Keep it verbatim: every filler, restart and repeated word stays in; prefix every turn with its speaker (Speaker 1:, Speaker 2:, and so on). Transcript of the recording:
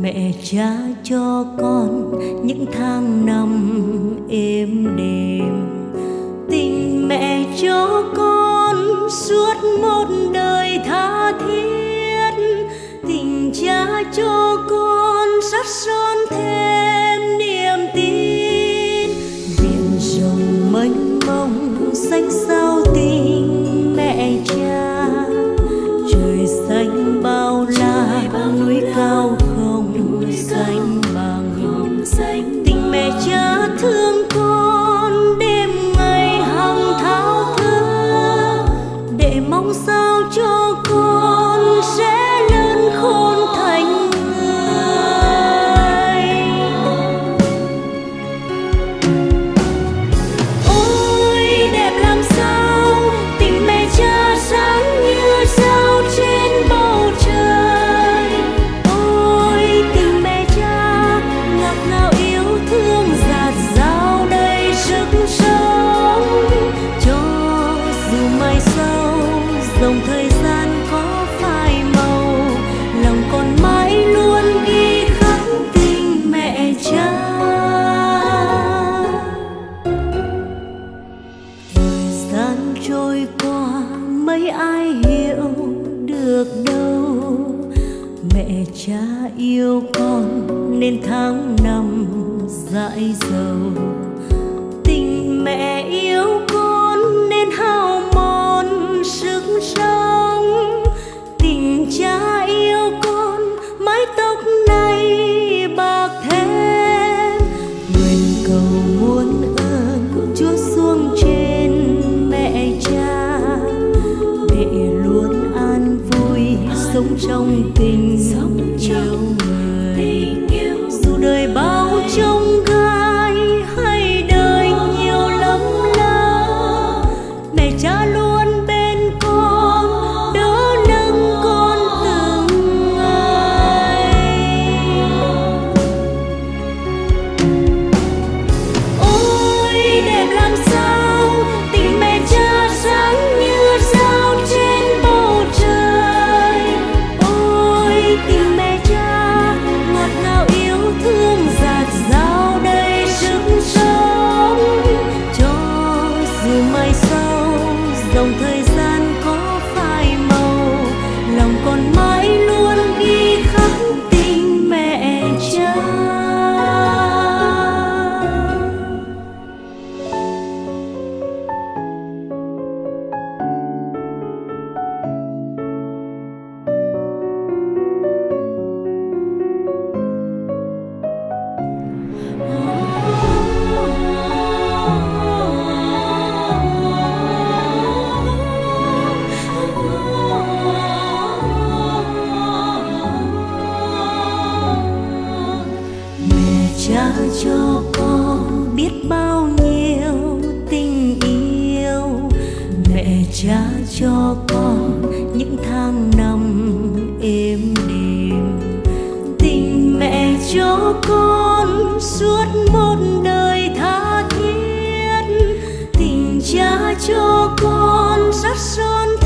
Speaker 1: Mẹ cha cho con những tháng năm êm đềm, tình mẹ cho con suốt một đời tha thiết, tình cha cho con sắt son thêm niềm tin. Biển rộng mênh mông xanh sao tình mẹ cha, trời xanh bao la núi cao không xanh bằng. Tình mẹ cha thương con đêm ngày hằng thao thức, để mong sao cho con sẽ lớn khôn thành người. Ôi đẹp làm sao tình mẹ cha sáng như sao trên bầu trời. Ôi tình mẹ cha ngọt ngào yêu thương dạt dào đầy sức sống, cho dù mai sau dòng thời gian có phai màu, lòng con mãi luôn ghi khắc tình mẹ cha. Thời gian trôi qua mấy ai hiểu được đâu, mẹ cha yêu con nên tháng năm dãi dầu, tình mẹ yêu con nên hao mòn sức sống, tình cha yêu con mái tóc này bạc thêm. Nguyện cầu muôn ơn Chúa xuống trên mẹ cha, để luôn an vui sống trong tình yêu người. Dù đời bao trông gai hay đời nhiều lắm lỡ, mẹ cha luôn bên con đỡ nâng con từng ngày. Ôi đẹp làm sao tình mẹ cha sáng như sao trên bầu trời. Ôi tình mẹ cha ngọt ngào yêu thương dạt dào đầy sức sống, cho dù mai sau dòng thời gian có phai màu, lòng con mãi luôn ghi khắc tình mẹ cha. Mẹ cha cho con biết bao nhiêu tình yêu, mẹ cha cho con những tháng năm êm đềm, tình mẹ cho con suốt một đời tha thiết, tình cha cho con sắt son